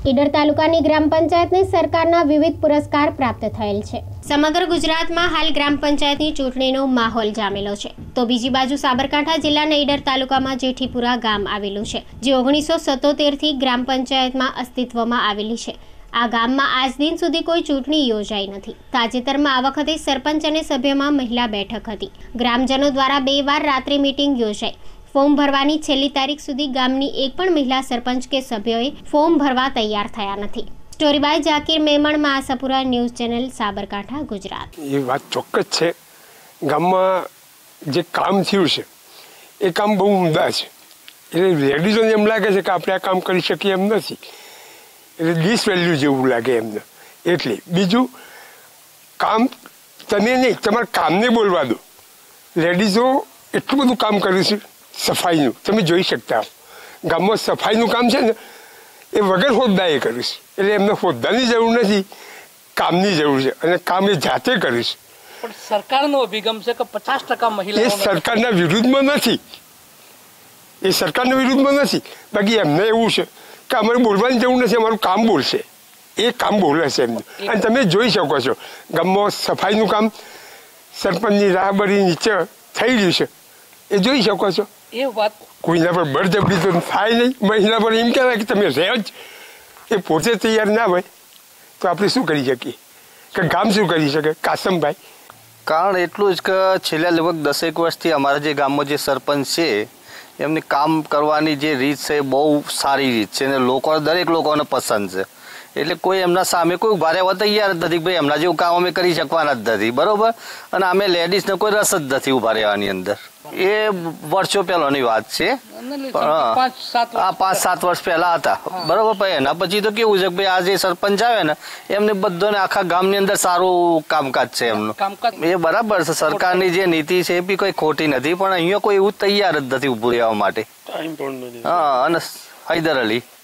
ઈડર તાલુકાની ગ્રામ પંચાયતને સરકારના વિવિધ પુરસ્કાર પ્રાપ્ત થયેલ છે। સમગ્ર ગુજરાતમાં હાલ ગ્રામ પંચાયતની ચૂંટણીનો માહોલ જામેલો છે, તો બીજી બાજુ સાબરકાંઠા જિલ્લાના ઈડર તાલુકામાં જેઠીપુરા ગામ આવેલું છે, જે 1977 થી ગ્રામ પંચાયતમાં અસ્તિત્વમાં આવેલી છે। આ ગામમાં આજ દિન સુધી કોઈ ચૂંટણી યોજાઈ નથી। તાજેતરમાં આ વખતે સરપંચ અને સભ્યમાં મહિલા બેઠક હતી। ગ્રામજનો દ્વારા 2 વાર રાત્રે મીટિંગ યોજાઈ। ફોર્મ ભરવાની છેલ્લી તારીખ સુધી ગામની એક પણ મહિલા સરપંચ કે સભ્યોએ ફોર્મ ભરવા તૈયાર થયા નથી। સ્ટોરી બાય જાકીર મેમણ, મહાસાપુરા ન્યૂઝ ચેનલ, સાબરકાંઠા, ગુજરાત। એ વાત ચોક્કસ છે, ગામમાં જે કામ થયું છે એ કામ બહુ ઉમદા છે, એટલે લેડીઝોને એમ લાગે છે કે આપણે આ કામ કરી શકીએ એમ નથી, એટલે ડિસવેલ્યુ જેવું લાગે એમને। એટલે બીજું કામ તમે નહીં, તમારા કામને બોલવા દો। લેડીઝો એટલું બધું કામ કર્યું છે સફાઈનું, તમે જોઈ શકતા હો। ગામમાં સફાઈનું કામ છે ને એ વગર હોદ્દાએ કર્યું છે, એટલે એમને હોદ્દાની જરૂર નથી, કામની જરૂર છે, અને કામ એ જાતે કર્યું છે। પણ સરકારનો અભિગમ છે કે 50% મહિલાઓ એ સરકારના વિરુદ્ધમાં નથી, એ સરકારના વિરુદ્ધમાં નથી, બાકી એમને એવું છે કે અમારે બોલવાની જરૂર નથી, અમારું કામ બોલશે, એ કામ બોલે છે એમને। અને તમે જોઈ શકો છો ગામમાં સફાઈનું કામ સરપંચની રાહબરી નીચે થઈ રહ્યું છે, એ જોઈ શકો છો। એ વાત કોઈના પર બળજબરી તો થાય નહીં, મહિના પર એમ કહેવાય કે તમે રહો જ, એ પોતે તૈયાર ના હોય તો આપણે શું કરી શકીએ, કે ગામ શું કરી શકે? કાસમભાઈ, કારણ એટલું જ કે છેલ્લા લગભગ 10 વર્ષથી અમારા જે ગામમાં જે સરપંચ છે એમની કામ કરવાની જે રીત છે બહુ સારી રીત છે, અને લોકો દરેક લોકોને પસંદ છે, એટલે કોઈ એમના સામે કોઈ ઉભા રહેવા તૈયાર જ નથી, ભાઈ એમના જેવું કામ અમે કરી શકવાના જ નથી, બરોબર। અને અમે લેડીઝને કોઈ રસ જ નથી ઉભા રહેવાની અંદર, એ વર્ષો પહેલાની વાત છે, 5-7 વર્ષ પહેલા હતા, બરોબર। પછી એના પછી તો કેવું છે કે ભાઈ આ જે સરપંચ આવે ને એમને બધાને આખા ગામની અંદર સારું કામકાજ છે એમનું, એ બરાબર છે। સરકારની જે નીતિ છે એ બી કોઈ ખોટી નથી, પણ અહીંયા કોઈ એવું તૈયાર જ નથી ઉભું રહેવા માટે। હા, અને હૈદર અલી।